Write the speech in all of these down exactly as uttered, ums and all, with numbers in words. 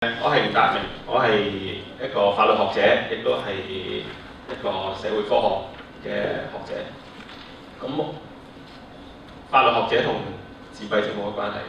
我係吳達明，我係一個法律學者，亦都係一個社會科學嘅學者。咁法律學者同自閉症冇乜關係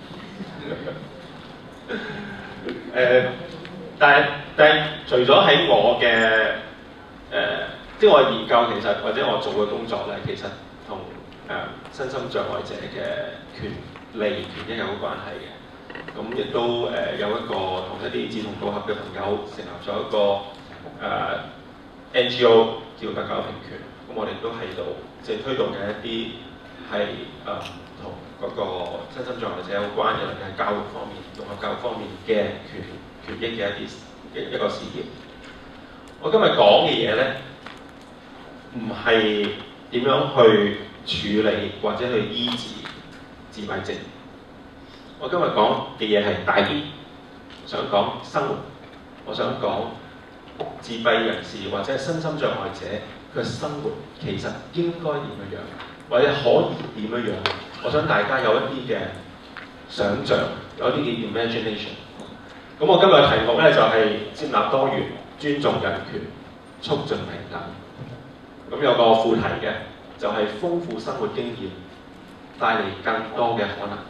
嘅。誒、呃，但係但係除咗喺我嘅誒、呃，即係我研究其實或者我做嘅工作咧，其實同誒、呃、身心障礙者嘅權利權益有關係嘅。咁亦都誒、呃、有一個同一啲志同道合嘅朋友成立咗一個誒、呃、N G O 叫特教平權。咁我哋都喺度即係推動緊一啲係誒同嗰個身心障礙者有關嘅，例如係教育方面、綜合教育方面嘅權權益嘅一啲一一個事業。我今日講嘅嘢咧，唔係點樣去處理或者去醫治自閉症。我今日講嘅嘢係大啲，想講生活，我想講自閉人士或者係身心障礙者佢嘅生活其實應該點樣樣，或者可以點樣樣。我想大家有一啲嘅想像，有一啲嘅 imagination。咁我今日嘅題目咧就係接納多元、尊重人權、促進平等。咁有個副題嘅就係豐富生活經驗，帶嚟更多嘅可能。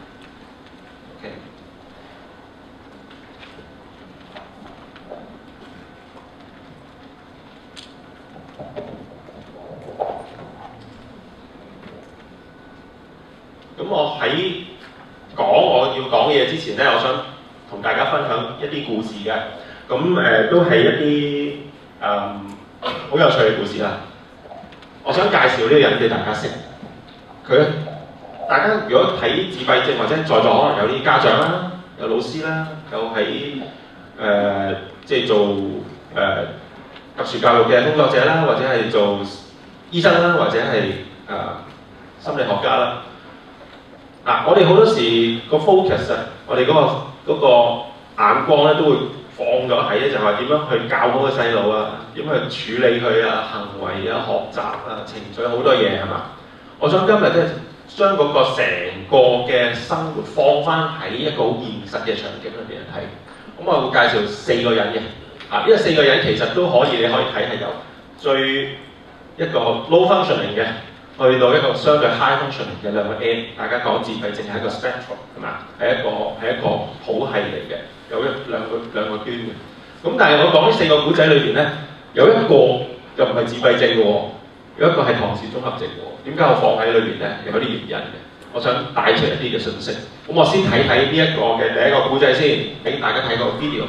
咁我喺講我要講嘅嘢之前咧，我想同大家分享一啲故事嘅。咁誒、呃、都係一啲誒好有趣嘅故事啦。我想介紹呢個人俾大家識。佢大家如果睇自閉症或者在座可能有啲家長啦，有老師啦，有喺誒、呃、即係做誒、呃、特殊教育嘅工作者啦，或者係做醫生啦，或者係誒、呃、心理學家啦。嗱、啊，我哋好多時個 focus 啊，我哋嗰、那個那個眼光咧都會放咗喺咧，就係話點樣去教好個細路啊，點樣去處理佢啊，行為啊、學習啊、情緒好多嘢係嘛？我想今日咧將嗰個成個嘅生活放翻喺一個好現實嘅場景裏邊睇。咁我會介紹四個人嘅，啊，呢個四個人其實都可以，你可以睇係由最一個 low functioning 嘅。去到一個相對 high functioning 嘅兩個 M， 大家講自閉症係一個 spectrum 係嘛？係一個係一個譜系嚟嘅，有一兩個兩個端嘅。咁但係我講呢四個古仔裏邊咧，有一個又唔係自閉症嘅喎，有一個係唐氏綜合症嘅喎。點解我放喺裏邊咧？有啲原因嘅。我想帶出一啲嘅信息。咁我先睇睇呢一個嘅第一個古仔先，俾大家睇個 video。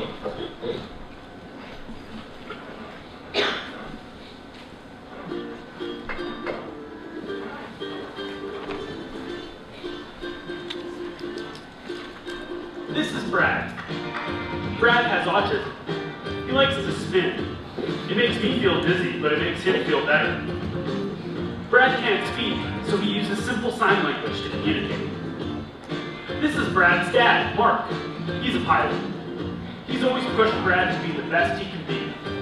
This is Brad. Brad has autism. He likes to spin. It makes me feel dizzy, but it makes him feel better. Brad can't speak, so he uses simple sign language to communicate. This is Brad's dad, Mark. He's a pilot. He's always pushed Brad to be the best he can be.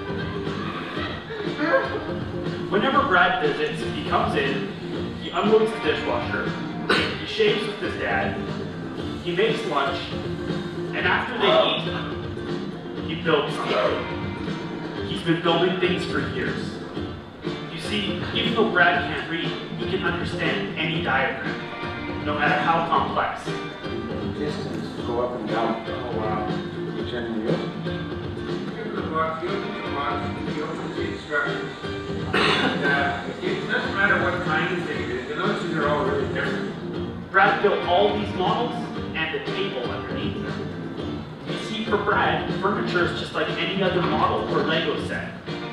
Whenever Brad visits, he comes in, he unloads the dishwasher, he shaves with his dad, he makes lunch, and after they eat, he builds something. He's been building things for years. You see, even though Brad can't read, he can understand any diagram, no matter how complex. Distance go up and down. Oh wow. You turn the wheel? Give the box, you open the box, you open the instructions. And uh, it doesn't matter what kind of thing it is, the notions are all really different. Brad built all these models and the table underneath them. You see, for Brad, furniture is just like any other model or Lego set.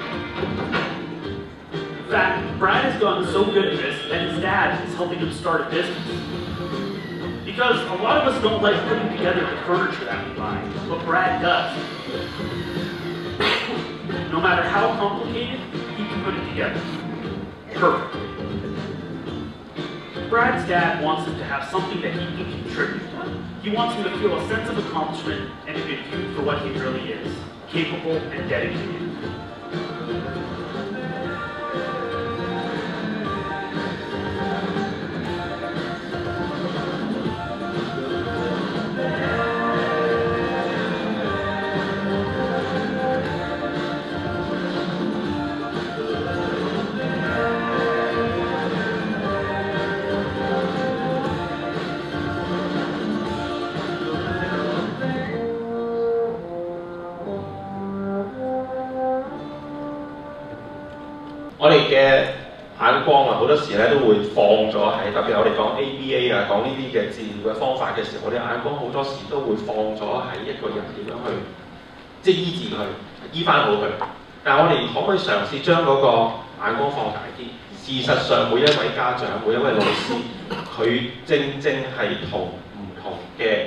In fact, Brad has gotten so good at this that his dad is helping him start a business. Because a lot of us don't like putting together the furniture that we buy, but Brad does. No matter how complicated, he can put it together. Perfectly. Brad's dad wants him to have something that he can contribute. He wants him to feel a sense of accomplishment and to be viewed for what he really is, capable and dedicated. 我哋嘅眼光啊，好多時咧都會放咗喺特別我哋講 A B A 啊，講呢啲嘅治療嘅方法嘅時候，我哋眼光好多時都會放咗喺一個人點樣去即係醫治佢，醫翻好佢。但係我哋可唔可以嘗試將嗰個眼光放大啲？事實上，每一位家長、每一位老師，佢正正係同唔同嘅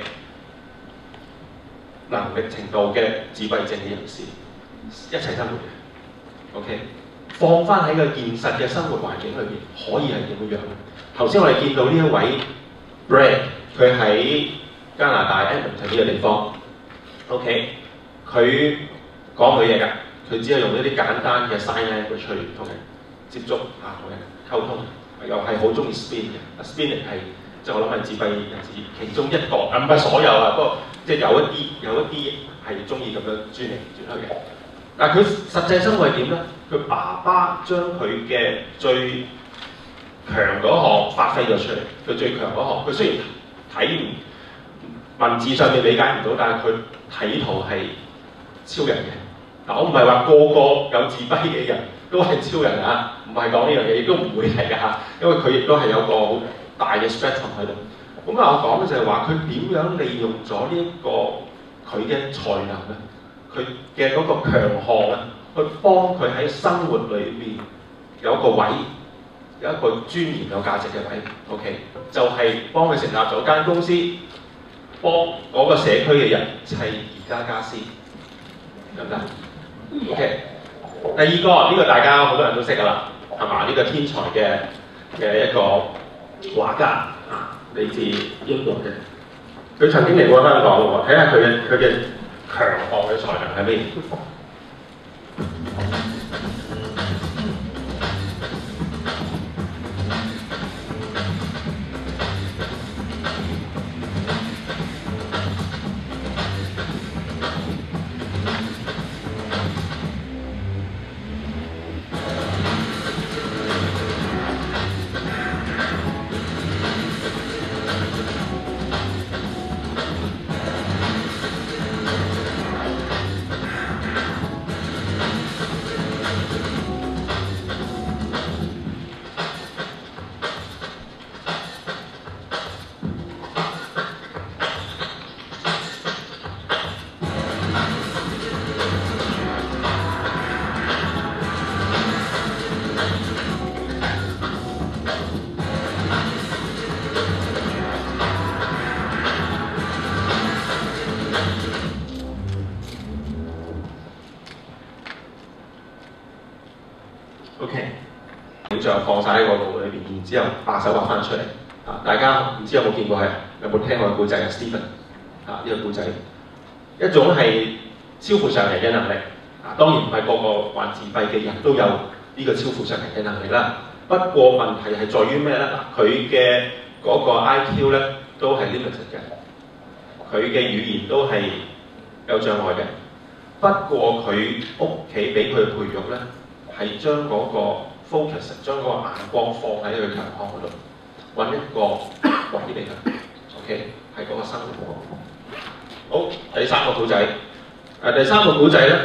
能力程度嘅自閉症嘅人士一齊生活嘅。OK， 放翻喺個現實嘅生活環境裏邊，可以係點樣樣？頭先我哋見到呢一位 Brad， 佢喺加拿大 Edmonton 呢個地方。OK， 佢講唔到嘢㗎，佢只係用一啲簡單嘅 sign language 去同人接觸啊，同人溝通，又係好中意 spin 嘅。spinning 係即係我諗係自閉人士其中一個，唔係所有啊，不過即係有一啲有一啲係中意咁樣轉嚟轉去嘅。但係佢實際生活係點咧？佢爸爸將佢嘅最強嗰項發揮咗出嚟，佢最強嗰項，佢雖然睇唔文字上面理解唔到，但係佢睇圖係超人嘅。嗱，我唔係話個個有自閉嘅人都係超人啊，唔係講呢樣嘢，亦都唔會係㗎嚇，因為佢亦都係有個好大嘅 spectrum 喺度。咁啊，我講嘅就係話佢點樣利用咗呢一個佢嘅才能咧，佢嘅嗰個強項啊，去幫佢喺生活裏邊有一個位，有一個尊嚴有價值嘅位。OK， 就係幫佢成立咗間公司，幫嗰個社區嘅人砌宜家家私，得唔得 ？OK。第二個呢、這個大家好多人都識㗎啦，係嘛？呢、這個天才嘅嘅一個畫家啊，嚟自英國嘅，佢曾經嚟過香港喎，睇下佢嘅佢嘅強項嘅才能係咩？OK， 影像放晒喺個腦裏邊，然之後把手畫翻出嚟。啊，大家唔知有冇見過係？有冇聽過個故仔啊 ？Stephen 啊，呢、這個故仔一種係超乎常人嘅能力。啊，當然唔係個個患自閉嘅人都有呢個超乎常人嘅能力啦。不過問題係在於咩咧？嗱，佢嘅嗰個 I Q 咧都係 limited 嘅，佢嘅語言都係有障礙嘅。不過佢屋企俾佢培育咧，係將嗰個 focus， 將嗰個眼光放喺佢強項嗰度，揾一個位俾佢。OK， 係嗰個生活。好，第三個故仔。誒，第三個故仔咧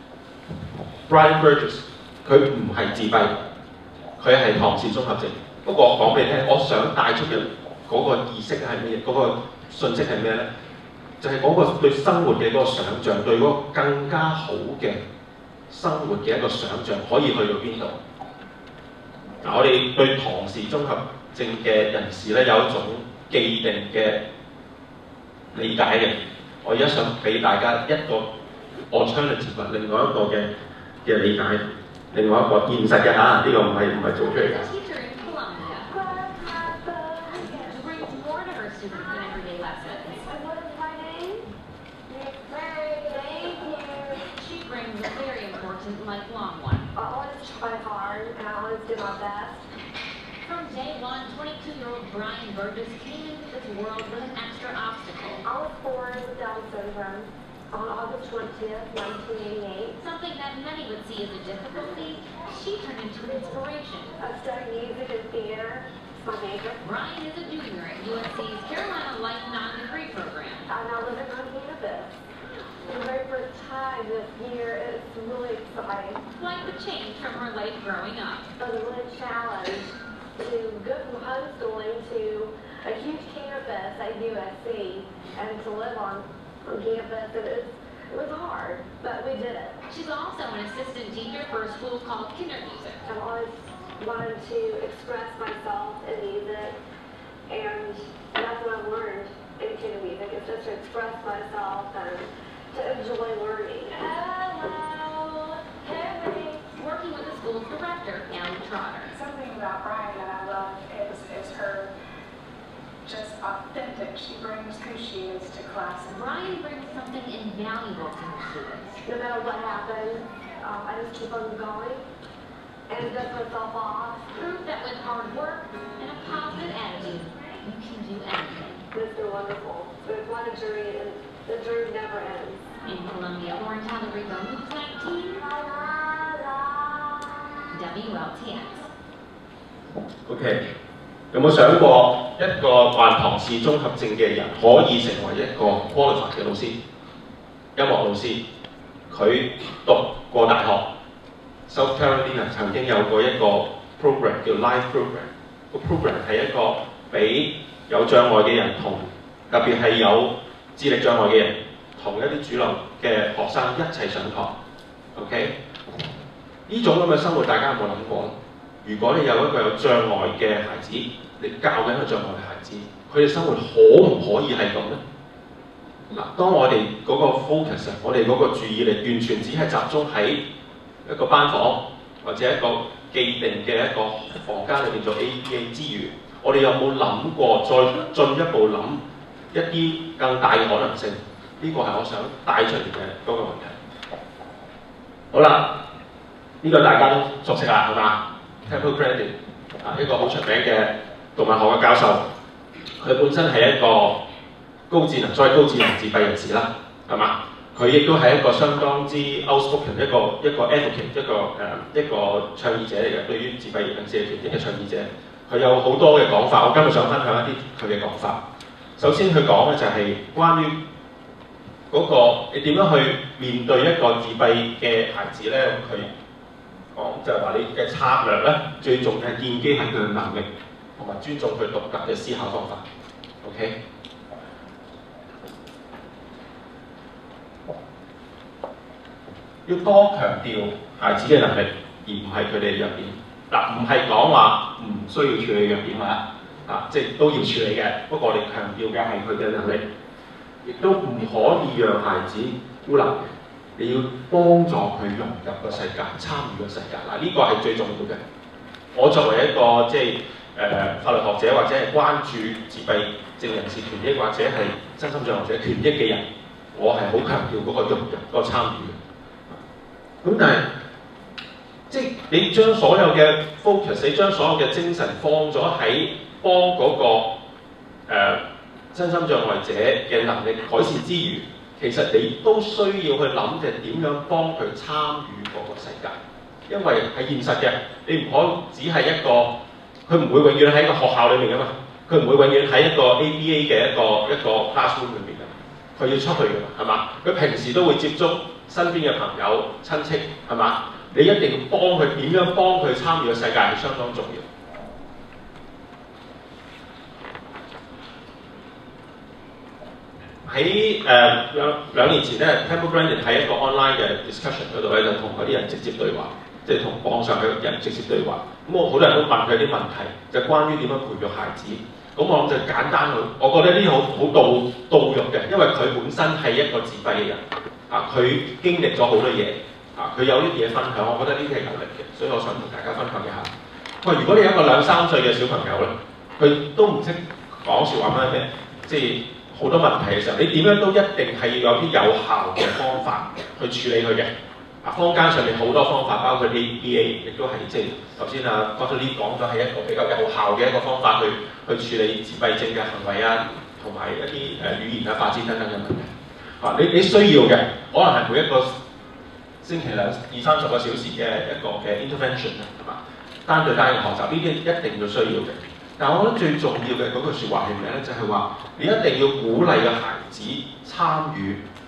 ，Brian Burgess， 佢唔係自閉，佢係唐氏綜合症。不過我講俾你聽，我想帶出嘅嗰個意識係咩？嗰、嗰個訊息係咩咧？就係、是、嗰個對生活嘅嗰個想像，對嗰個更加好嘅生活嘅一個想像，可以去到邊度？嗱，我哋對唐氏綜合症嘅人士咧有一種既定嘅理解嘅。我而家想俾大家一個 alternative， 另外一個嘅嘅理解，另外一個現實嘅嚇，呢、這個唔係唔係做出嚟嘅。 Lifelong one. I always try hard and I always do my best. From day one, twenty-two-year-old Brian Burgess came into this world with an extra obstacle. I was born with Down syndrome on August twentieth, nineteen eighty-eight. Something that many would see as a difficulty, she turned into an inspiration. I studied music and theater. It's my major. Brian is a junior at U N C's Carolina Life non-degree program. I now live in on campus. For the very first time this year, it's really exciting. Quite the change from her life growing up. It was a really challenge to go from homeschooling to a huge campus at U S C and to live on, on campus. It was, it was hard, but we did it. She's also an assistant teacher for a school called Kindermusic. I've always wanted to express myself in music, and that's what I've learned in Kindermusic, is just to express myself and to enjoy learning. Hello, Henry. Working with the school's director, Allie Trotter. Something about Brian that I love is, is her just authentic. She brings who she is to class. Brian brings something invaluable to her students. No matter what happens, um, I just keep on going and dust myself off. Proof that with hard work and a positive attitude, you can do anything. It's been wonderful. It's quite a journey, and the journey never ends. In Columbia, Lauren Tyler Rico, News nineteen, W L T X。 OK， 有冇想過一個患唐氏綜合症嘅人可以成為一個 qualified 嘅老師？音樂老師，佢讀過大學 ，South Carolina 曾經有過一個 program 叫 Life Program， 個 program 係一個俾有障礙嘅人同特別係有智力障礙嘅人同一啲主流嘅學生一齊上堂 ，OK？ 呢種咁嘅生活，大家有冇諗過？如果你有一個有障礙嘅孩子，你教緊一個障礙嘅孩子，佢哋生活可唔可以係咁呢？嗱，當我哋嗰個 focus， 我哋嗰個注意力完全只係集中喺一個班房或者一個既定嘅一個房間裏面做 A B A 之餘，我哋有冇諗過再進一步諗一啲更大嘅可能性？呢個係我想帶出嚟嘅嗰個問題。好啦，呢、這個大家都熟悉啦，係嘛 ？Temple Grandin 啊，一個好出名嘅動物學嘅教授，佢本身係一個高智能，所謂高智能自閉人士啦，係嘛？佢亦都係一個相當之 outspoken 一個一個 advocate 一個誒、呃、一個倡議者嚟嘅，對於自閉人士團體嘅倡議者。佢有好多嘅講法，我今日想分享一啲佢嘅講法。首先佢講嘅就係關於嗰、那個你點樣去面對一個自閉嘅孩子咧？咁佢講就係話你嘅策略咧，最重要係建基喺佢嘅能力，同埋尊重佢獨特嘅思考方法。OK， 要多強調孩子嘅能力，而唔係佢哋嘅弱點。嗱，唔係講話唔需要處理弱點啊，啊，即係都要處理嘅。不過我哋強調嘅係佢嘅能力，亦都唔可以讓孩子孤立嘅。你要幫助佢融入個世界，參與個世界。嗱，呢個係最重要嘅。我作為一個即係誒、呃、法律學者，或者係關注自閉症人士權益，或者係身心障礙者權益嘅人，我係好強調嗰個融入、嗰個參與嘅。咁但係，即係你將所有嘅 focus， 你將所有嘅精神放咗喺幫嗰、那個誒、呃、身心障礙者嘅能力改善之餘，其實你都需要去諗嘅點樣幫佢參與嗰個世界，因為係現實嘅，你唔可以只係一個，佢唔會永遠喺一個學校裏面㗎嘛，佢唔會永遠喺一個 A B A 嘅一個一個 classroom 裏面㗎，佢要出去㗎嘛，係嘛？佢平時都會接觸身邊嘅朋友、親戚，係嘛？你一定要幫佢點樣幫佢參與嘅世界係相當重要。喺誒兩兩年前咧 ，Temple Grandin 喺一個 online 嘅 discussion 嗰度咧，就同嗰啲人直接對話，即係同網上嘅人直接對話。咁我好多人都問佢啲問題，就關於點樣培育孩子。咁我諗就簡單去，我覺得呢啲好好到到肉嘅，因為佢本身係一個自閉嘅人，啊，佢經歷咗好多嘢，啊，佢有啲嘢分享，我覺得呢啲係有力嘅，所以我想同大家分享一下。喂，如果你有一個兩三歲嘅小朋友咧，佢都唔識講説話咩咩，即係好多問題嘅時候，你點樣都一定係要有啲有效嘅方法去處理佢嘅。啊，坊間上面好多方法，包括 A B A， 亦都係即係頭先啊 Doctor Lee 講咗係一個比較有效嘅一個方法去去處理自閉症嘅行為啊，同埋一啲誒語言啊發展等等嘅問題。啊，你你需要嘅可能係每一個星期兩二三十個小時嘅一個嘅 intervention 係嘛，單對單嘅學習，呢啲一定要需要嘅。但係我覺得最重要嘅嗰句説話係咩咧？就係話你一定要鼓勵個孩子參與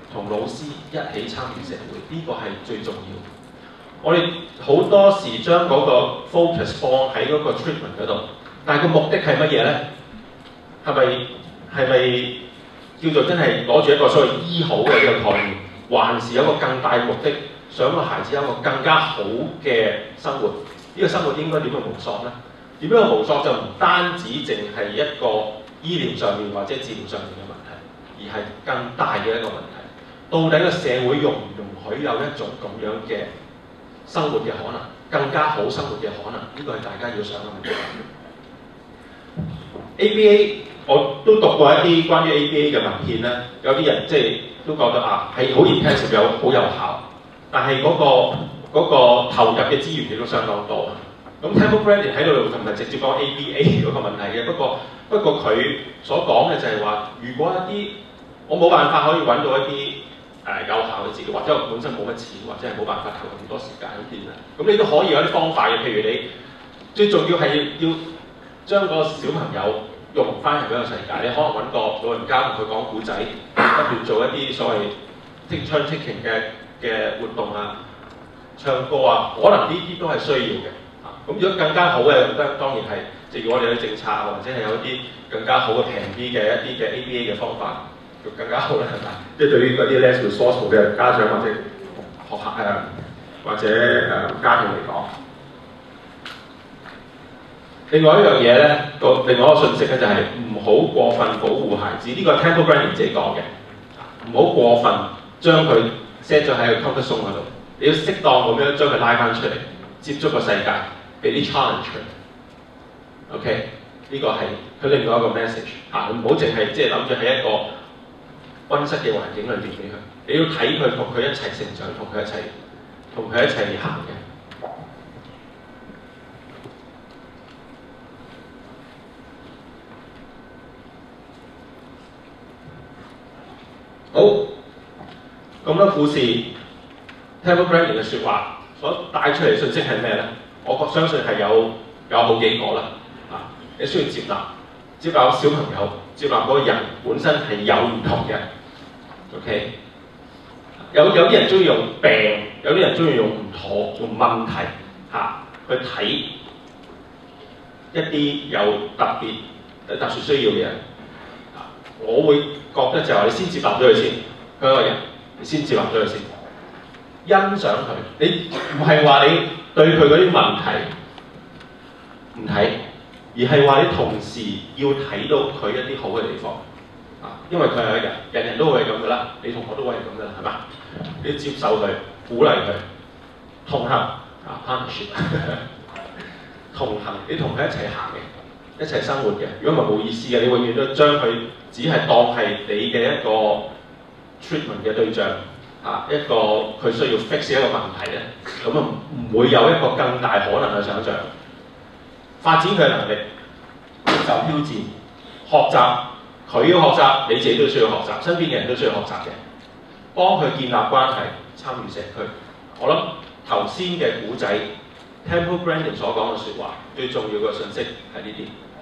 同老師一起參與社會，呢、這個係最重要。我哋好多時將嗰個 focus 放喺嗰個 treatment 嗰度，但係個目的係乜嘢咧？係咪係咪叫做真係攞住一個所謂醫好嘅呢個概念，還是有一個更大目的，想個孩子有一個更加好嘅生活？呢、這個生活應該點樣摸索咧？點樣摸索就唔單止淨係一個醫療上面或者治療上面嘅問題，而係更大嘅一個問題。到底個社會容唔容許有一種咁樣嘅生活嘅可能，更加好生活嘅可能？呢個係大家要想嘅問題。A B A 我都讀過一啲關於 A B A 嘅文獻咧，有啲人即係都覺得啊係好 intensive 有好有效，但係嗰、嗰個嗰、嗰個投入嘅資源亦都相當多。咁 Temple Grandin 喺度就唔係直接講 A B A 嗰個問題嘅，不過不過佢所講嘅就係話，如果一啲我冇辦法可以揾到一啲誒、呃、有效嘅治療，或者我本身冇乜錢，或者係冇辦法投入咁多時間咁點咧？咁你都可以有啲方法嘅，譬如你最重要係要將個小朋友融翻入呢個世界，你可能揾個老人家同佢講古仔，不斷做一啲所謂 take turn taking 嘅嘅活動啊、唱歌啊，可能呢啲都係需要嘅。咁如果更加好嘅，咁當然係，即係如果我哋有啲政策或者係有一啲更加好嘅平啲嘅一啲嘅 A B A 嘅方法，就更加好啦，係咪？即係對於嗰啲 less resourceful 嘅家長或者學校誒、呃、或者誒、呃、家庭嚟講。另外一樣嘢咧，個另外一個訊息咧就係唔好過分保護孩子，呢、這個 Temple Grandin 自己講嘅，唔好過分將佢 set 咗喺個 comfort zone 嗰度，你要適當咁樣將佢拉翻出嚟，接觸個世界。俾啲 challenge 佢 ，OK？ 呢個係佢另外一個 message 嚇，唔好淨係即係諗住喺一個溫室嘅環境裏邊俾佢，你要睇佢同佢一齊成長，同佢一齊同佢一齊行嘅。好，咁多故事 Temple Grandin 嘅説話所帶出嚟嘅訊息係咩咧？我相信係有有好幾個啦，啊！你需要接納，接納小朋友，接納嗰個人本身係有唔同嘅 ，OK？ 有有啲人中意用病，有啲人中意用唔妥、用問題嚇、啊、去睇一啲有特別、有特殊需要嘅人。啊，我會覺得就係你先接納咗佢先，佢個人，你先接納咗佢先，欣賞佢。你唔係話你對佢嗰啲問題唔睇，而係話你同時要睇到佢一啲好嘅地方啊！因為佢係一人，人人都會係咁噶啦，你同我都會係咁噶啦，係嘛？你要接受佢，鼓勵佢，同行啊 partnership 同行，你同佢一齊行嘅，一齊生活嘅。如果唔係冇意思嘅，你永遠都將佢只係當係你嘅一個 treatment 嘅對象。啊，一個佢需要 fix 一個問題咧，咁啊唔會有一個更大可能嘅想像。發展佢嘅能力，接受挑戰，學習，佢要學習，你自己都需要學習，身邊嘅人都需要學習嘅，幫佢建立關係，參與社區。我諗頭先嘅古仔 Temple Grandin 所講嘅説話，最重要嘅信息係呢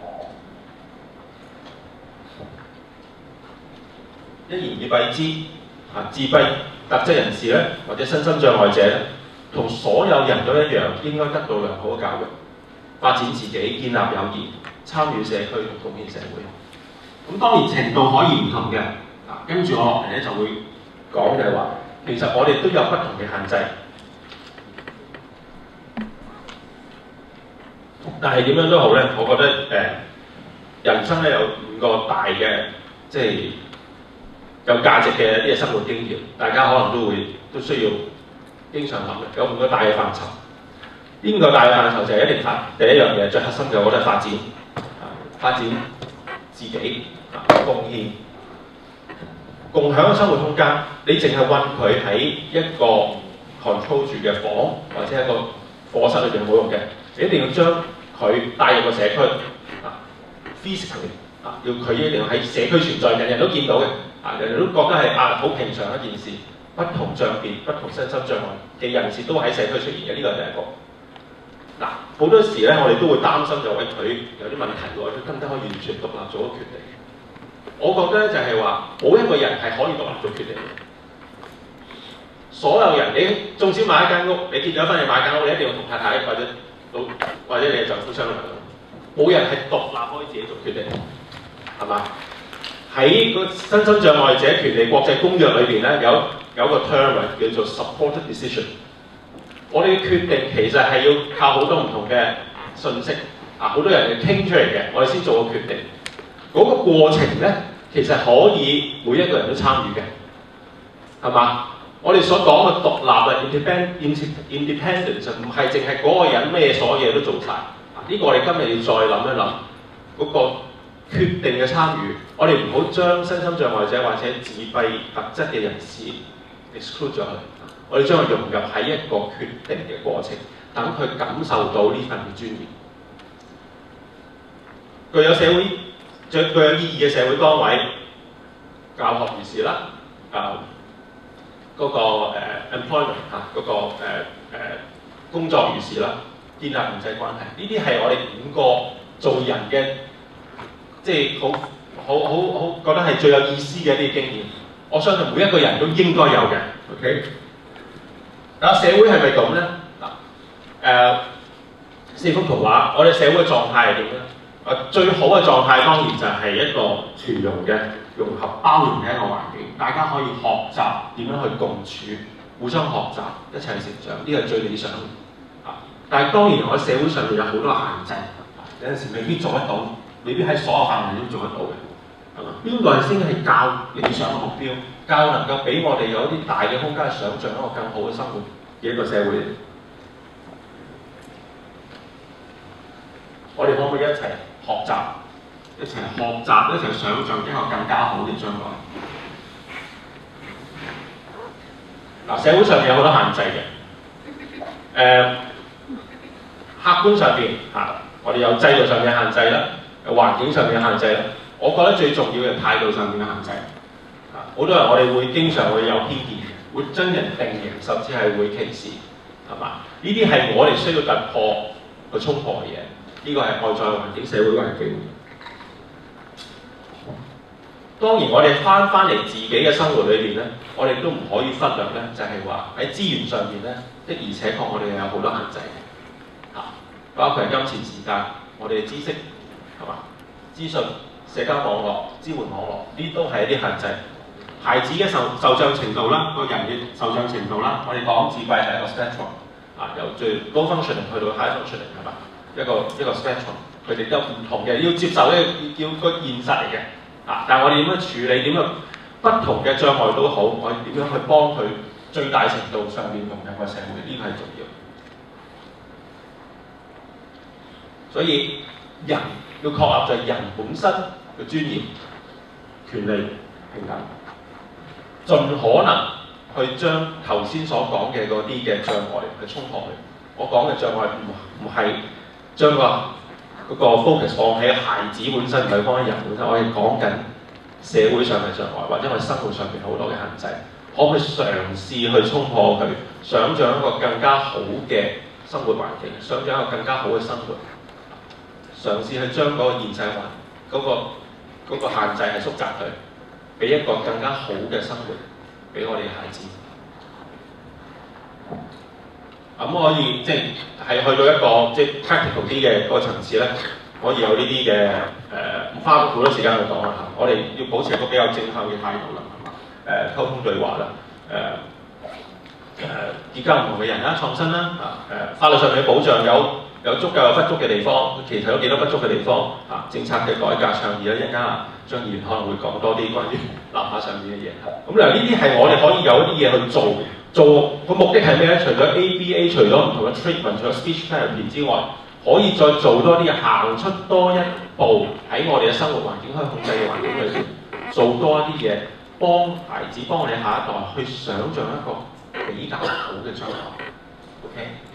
啲。一言以蔽之，啊，自閉特質人士咧，或者身心障礙者咧，同所有人都一樣，應該得到良好嘅教育，發展自己，建立友誼，參與社區同貢獻社會。咁當然程度可以唔同嘅，啊，跟住我落嚟咧就會講嘅話，其實我哋都有不同嘅限制，但係點樣都好咧，我覺得誒、呃，人生咧有五個大嘅，即係有價值嘅一啲嘅生活經驗，大家可能都會都需要經常諗嘅。有五個大嘅範疇，呢五個大嘅範疇就係一定發第一樣嘢，最核心嘅我覺得係發展，啊，發展自己，啊，貢獻，共享嘅生活空間。你淨係韞佢喺一個 control 住嘅房或者一個課室裏邊冇用嘅，你一定要將佢帶入個社區，啊 physically， 啊，要佢一定要喺社區存在，人人都見到嘅。啊！人人都覺得係啊好平常一件事，不同障別、不同身心障礙嘅人士都喺社區出現嘅，呢個係第一個。嗱，好多時咧，我哋都會擔心就喂佢有啲問題喎，佢得唔得可以完全獨立做一個決定？我覺得咧就係話，冇一個人係可以獨立做決定嘅， 所有人，你縱使買一間屋，你結咗婚你買間屋，你一定要同太太或者老或者你嘅丈夫商量。冇人係獨立可以自己做決定，係嘛？喺個身心障礙者權利國際公約裏邊咧，有有個 term 叫做 supported decision。我哋嘅決定其實係要靠好多唔同嘅信息啊，好多人嚟傾出嚟嘅，我哋先做個決定。嗰、那個過程咧，其實可以每一個人都參與嘅，係嘛？我哋所講嘅獨立啊 ，independence 唔係淨係嗰個人咩所有嘢都做晒。啊，呢、這個我哋今日要再諗一諗嗰、那個決定嘅參與。我哋唔好將身心障礙者或者自閉特質嘅人士 exclude 咗佢。我哋將佢融入喺一個決定嘅過程，等佢感受到呢份嘅尊嚴。具有社會、具有意義嘅社會崗位，教學如是啦，啊嗰、那個、uh, employment 嚇、啊、嗰、那個誒誒、uh, uh, 工作如是啦，建立人際關係，呢啲係我哋五個做人嘅，即係好好好好覺得係最有意思嘅一啲經驗。我相信每一個人都應該有嘅 ，OK。嗱，社會係咪咁咧？嗱，誒四幅圖畫，我哋社會嘅狀態係點咧？誒最好嘅狀態當然就係一個全容嘅、融合、包容嘅一個環境，大家可以學習點樣去共處，互相學習，一齊成長，呢個係最理想啊！但係當然我喺社會上面有好多限制，有陣時未必做得到，未必喺所有範圍都做得到嘅，係嘛？邊個係先係較理想嘅目標？較能夠俾我哋有一啲大嘅空間去想像一個更好嘅生活嘅一個社會，我哋可唔可以一齊學習、一齊學習、一齊想像一個更加好嘅將來？嗱，社會上面有好多限制嘅，誒、呃，客觀上邊嚇，我哋有制度上面嘅限制啦，有環境上面嘅限制啦，我覺得最重要嘅態度上面嘅限制。好多人我哋會經常會有偏見，會將人定型，甚至係會歧視，係嘛？呢啲係我哋需要突破去衝破嘅嘢。呢、這個係外在環境、社會環境。當然，我哋翻翻嚟自己嘅生活裏邊咧，我哋都唔可以忽略咧，就係話喺資源上邊咧，的而且確我哋有好多限制嘅，嚇，包括係金錢時間、我哋嘅知識，係嘛？資訊、社交網絡、支援網絡，呢都係一啲限制。孩子嘅受受障程度啦，個人嘅受障程度啦，我哋講自閉係一個 spectrum 啊，由最高 functioning 去到 high functioning 係嘛？一個一個 spectrum， 佢哋都唔同嘅，要接受呢要個現實嚟嘅啊！但係我哋點樣處理？點樣不同嘅障礙都好，我哋點樣去幫佢最大程度上面融入個社會？呢個係重要。所以人要確立就係人本身嘅尊嚴、權利、平等。盡可能去將頭先所講嘅嗰啲嘅障礙去衝破佢。我講嘅障礙唔唔係將個嗰個 focus 放喺孩子本身，唔係放喺人本身。我係講緊社會上嘅障礙，或者我哋生活上面好多嘅限制，可唔可以嘗試去衝破佢，想像一個更加好嘅生活環境，想像一個更加好嘅生活，嘗試去將嗰個現實環嗰個嗰個限制係縮窄佢。俾一個更加好嘅生活俾我哋孩子，咁、嗯、可以即係係去到一個即係 practical 啲嘅嗰個層次咧，可以有呢啲嘅誒，唔花好多時間去講啦。我哋要保持一個比較正向嘅態度啦，係嘛？誒溝通對話啦，誒誒結交唔同嘅人啦，創新啦，啊誒法律上面嘅保障有有足夠有不足嘅地方，其實有幾多不足嘅地方啊？政策嘅改革倡議咧，一陣間啊張議員可能會講多啲關於立法上面嘅嘢。咁嗱，呢啲係我哋可以有一啲嘢去做，做個目的係咩咧？除咗 A B A， 除咗唔同嘅 treatment， 除咗 speech therapy 之外，可以再做多啲，行出多一步喺我哋嘅生活環境、可以控制嘅環境裏邊，做多一啲嘢，幫孩子、幫我哋下一代去想像一個比較好嘅將來。OK。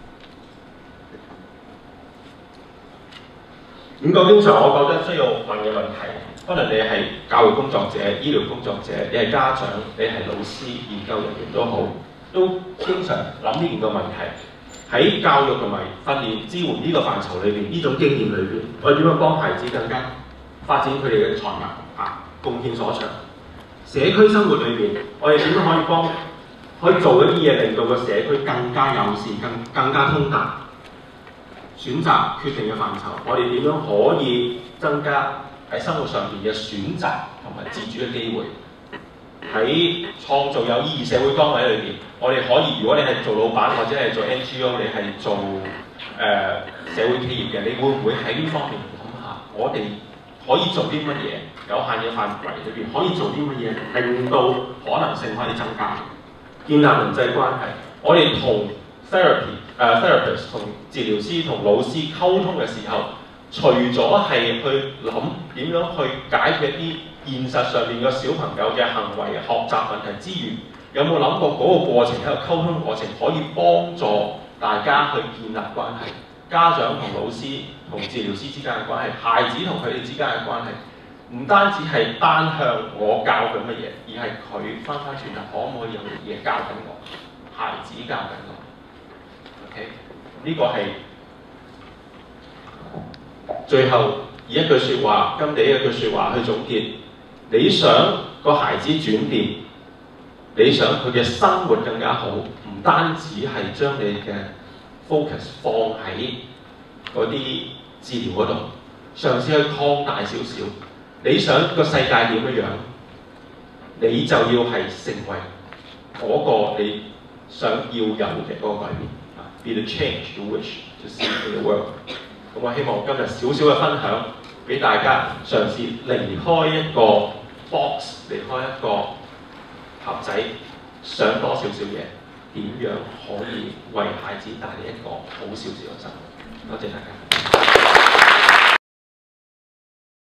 五個經常我覺得需要問嘅問題，可能你係教育工作者、醫療工作者，你係家長，你係老師、研究人員都好，都經常諗呢件個問題。喺教育同埋訓練支援呢個範疇裏邊，呢種經驗裏邊，我哋點樣幫孩子更加發展佢哋嘅才能啊，貢獻所長？社區生活裏邊，我哋點樣可以幫可以做一啲嘢令到個社區更加友善、更更加通達。選擇決定嘅範疇，我哋點樣可以增加喺生活上邊嘅選擇同埋自主嘅機會？喺創造有意義社會崗位裏邊，我哋可以，如果你係做老闆或者係做 N G O， 你係做誒、呃、社會企業嘅，你會唔會喺呢方面諗下？我哋可以做啲乜嘢？有限嘅範圍裏邊可以做啲乜嘢，令到可能性可以增加？建立人際關係，我哋同 therapy 誒、uh, therapist 同治療師同老師溝通嘅時候，除咗係去諗點樣去解決一啲現實上面嘅小朋友嘅行為學習問題之餘，有冇諗過嗰個過程，喺個溝通過程可以幫助大家去建立關係？家長同老師同治療師之間嘅關係，孩子同佢哋之間嘅關係，唔單止係單向我教佢乜嘢，而係佢翻返轉頭可唔可以有嘢教緊我，孩子教緊我。OK， 呢個係最後以一句説話，跟你一句説話去總結。你想個孩子轉變，你想佢嘅生活更加好，唔單止係將你嘅 focus 放喺嗰啲治療嗰度，嘗試去擴大少少。你想個世界點樣樣，你就要係成為嗰個你想要有嘅嗰個改變。Be the change you wish to see in the world。咁我希望今日少少嘅分享，俾大家嘗試離開一個 box， 離開一個盒仔，想多少少嘢，點樣可以為孩子帶嚟一個好少少嘅生活。多謝大家。